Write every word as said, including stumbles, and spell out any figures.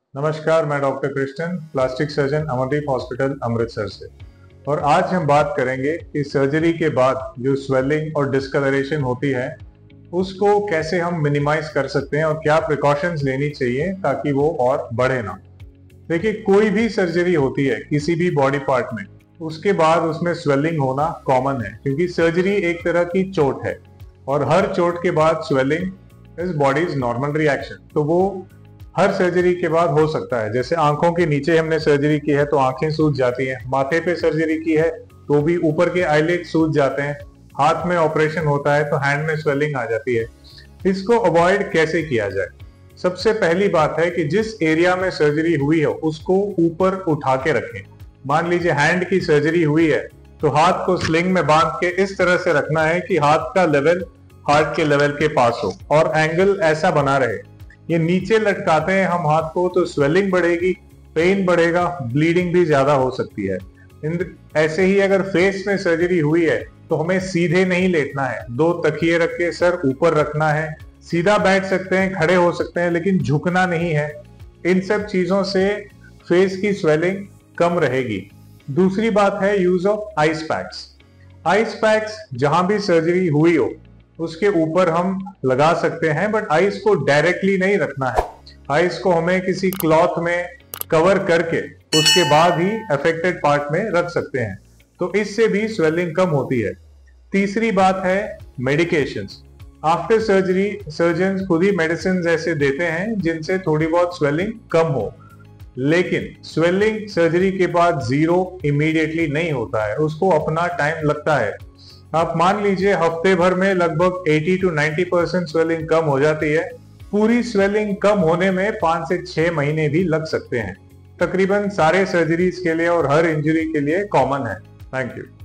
नमस्कार, मैं doctor Krishnan, plastic surgeon Amardeep hospital Amritsar से। और आज हम बात करेंगे कि सर्जरी के बाद जो स्वेलिंग और डिस्कलरेशन होती है उसको कैसे हम मिनिमाइज कर सकते हैं और क्या प्रिकॉशंस लेनी चाहिए ताकि वो और बढ़े ना। देखिए, कोई भी सर्जरी होती है किसी भी बॉडी पार्ट में, उसके बाद उसमें स्वेलिंग होना कॉमन है, क्योंकि सर्जरी एक तरह की चोट है और हर चोट के बाद swelling is body's normal reaction. तो वो हर सर्जरी के बाद हो सकता है। जैसे आंखों के नीचे हमने सर्जरी की है तो आंखें सूज जाती हैं, माथे पे सर्जरी की है तो भी ऊपर के आईलिड सूज जाते हैं, हाथ में ऑपरेशन होता है तो हैंड में स्वेलिंग आ जाती है। इसको अवॉइड कैसे किया जाए? सबसे पहली बात है कि जिस एरिया में सर्जरी हुई हो उसको ऊपर उठा के रखें। मान लीजिए हैंड की सर्जरी हुई है तो हाथ को स्लिंग में बांध के इस तरह से रखना है कि हाथ का लेवल हार्ट के लेवल के पास हो और एंगल ऐसा बना रहे। ये नीचे लटकाते हैं हम हाथ को तो स्वेलिंग बढ़ेगी, पेन बढ़ेगा, ब्लीडिंग भी ज्यादा हो सकती है। ऐसे ही अगर फेस में सर्जरी हुई है तो हमें सीधे नहीं लेटना है, दो तकिए रख के सर ऊपर रखना है। सीधा बैठ सकते हैं, खड़े हो सकते हैं, लेकिन झुकना नहीं है। इन सब चीजों से फेस की स्वेलिंग कम रहेगी। दूसरी बात है use of ice packs. Ice packs जहां भी सर्जरी हुई हो उसके ऊपर हम लगा सकते हैं, बट आइस को डायरेक्टली नहीं रखना है। आइस को हमें किसी क्लॉथ में कवर करके उसके बाद ही अफेक्टेड पार्ट में रख सकते हैं, तो इससे भी स्वेलिंग कम होती है। तीसरी बात है मेडिकेशंस। आफ्टर सर्जरी सर्जन खुद ही मेडिसिन ऐसे देते हैं जिनसे थोड़ी बहुत स्वेलिंग कम हो, लेकिन स्वेलिंग सर्जरी के बाद जीरो इमीडिएटली नहीं होता है, उसको अपना टाइम लगता है। आप मान लीजिए हफ्ते भर में लगभग अस्सी टू नब्बे परसेंट स्वेलिंग कम हो जाती है। पूरी स्वेलिंग कम होने में पांच से छह महीने भी लग सकते हैं। तकरीबन सारे सर्जरीज के लिए और हर इंजरी के लिए कॉमन है। Thank you.